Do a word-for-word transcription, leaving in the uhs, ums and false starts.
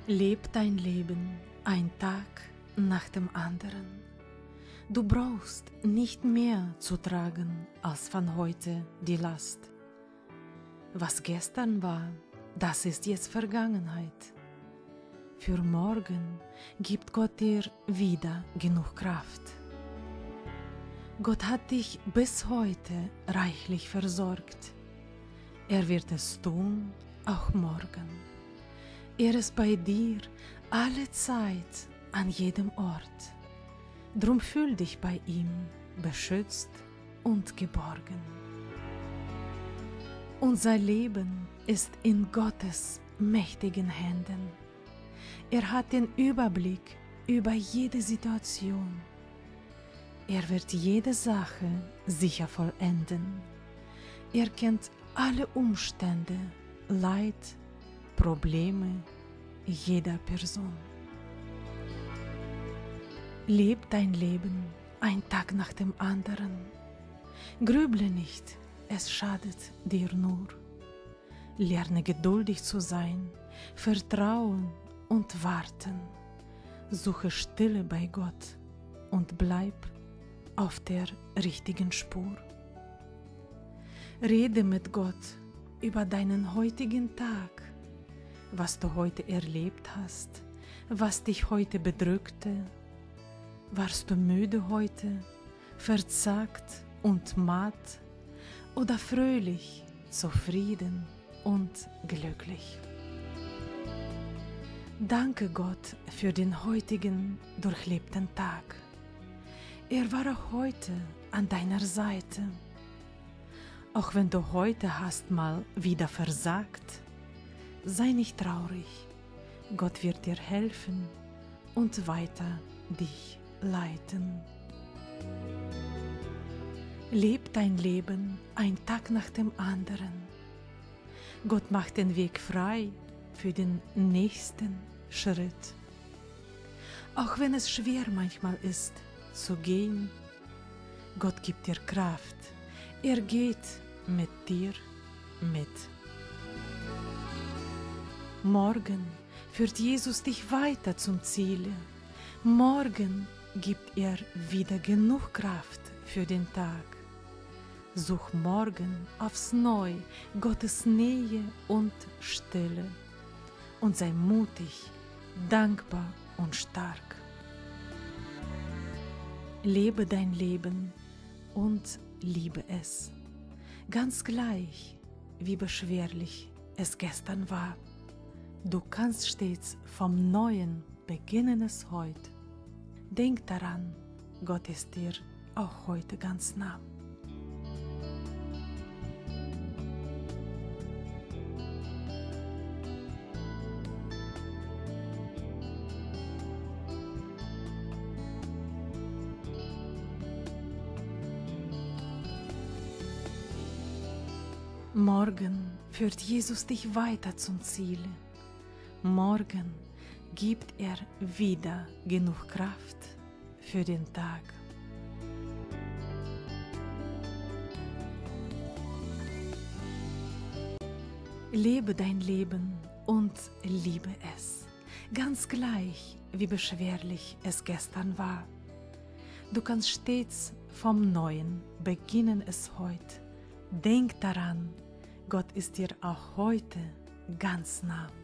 Leb dein Leben ein Tag nach dem anderen. Du brauchst nicht mehr zu tragen als von heute die Last. Was gestern war, das ist jetzt Vergangenheit. Für morgen gibt Gott dir wieder genug Kraft. Gott hat dich bis heute reichlich versorgt. Er wird es tun, auch morgen. Er ist bei dir alle Zeit, an jedem Ort. Drum fühl dich bei ihm beschützt und geborgen. Unser Leben ist in Gottes mächtigen Händen. Er hat den Überblick über jede Situation. Er wird jede Sache sicher vollenden. Er kennt alle Umstände, Leid, Probleme jeder Person. Leb dein Leben ein Tag nach dem anderen. Grüble nicht, es schadet dir nur. Lerne geduldig zu sein, vertrauen und warten. Suche Stille bei Gott und bleib auf der richtigen Spur. Rede mit Gott über deinen heutigen Tag, was du heute erlebt hast, was dich heute bedrückte. Warst du müde heute, verzagt und matt oder fröhlich, zufrieden und glücklich? Danke Gott für den heutigen durchlebten Tag. Er war auch heute an deiner Seite. Auch wenn du heute hast mal wieder versagt, sei nicht traurig. Gott wird dir helfen und weiter dich leiten. Leb dein Leben ein Tag nach dem anderen. Gott macht den Weg frei für den nächsten Schritt. Auch wenn es schwer manchmal ist zu gehen, Gott gibt dir Kraft. Er geht mit dir mit. Morgen führt Jesus dich weiter zum Ziel. Morgen gibt er wieder genug Kraft für den Tag. Such morgen aufs Neu Gottes Nähe und Stille und sei mutig, dankbar und stark. Lebe dein Leben und liebe es, ganz gleich, wie beschwerlich es gestern war. Du kannst stets vom Neuen beginnen es heute. Denk daran, Gott ist dir auch heute ganz nah. Morgen führt Jesus dich weiter zum Ziel. Morgen gibt er wieder genug Kraft für den Tag. Lebe dein Leben und liebe es, ganz gleich, wie beschwerlich es gestern war. Du kannst stets vom Neuen beginnen es heute. Denk daran, Gott ist dir auch heute ganz nah.